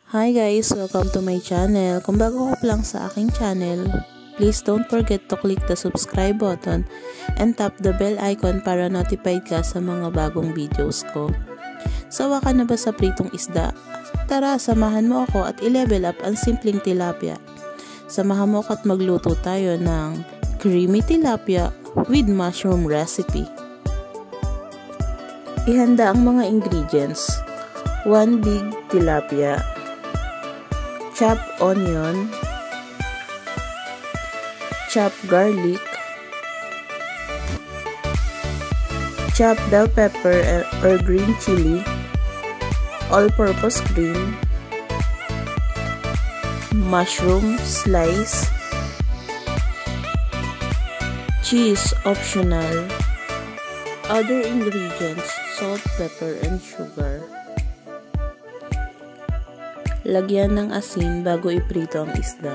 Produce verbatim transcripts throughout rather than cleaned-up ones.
Hi guys! Welcome to my channel. Kung bago ka lang sa aking channel, please don't forget to click the subscribe button and tap the bell icon para notified ka sa mga bagong videos ko. Sawa ka na ba sa pritong isda? Tara, samahan mo ako at i-level up ang simpleng tilapia. Samahan mo ako at magluto tayo ng creamy tilapia with mushroom recipe. Ihanda ang mga ingredients. one big tilapia, chopped onion, chopped garlic, chopped bell pepper or green chili, all-purpose cream, mushroom slice, cheese optional, other ingredients, salt, pepper, and sugar. Lagyan ng asin bago iprito ang isda.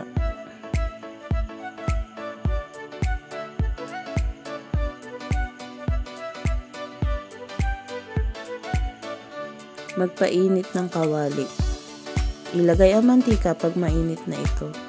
Magpainit ng kawali. Ilagay ang mantika pag mainit na ito.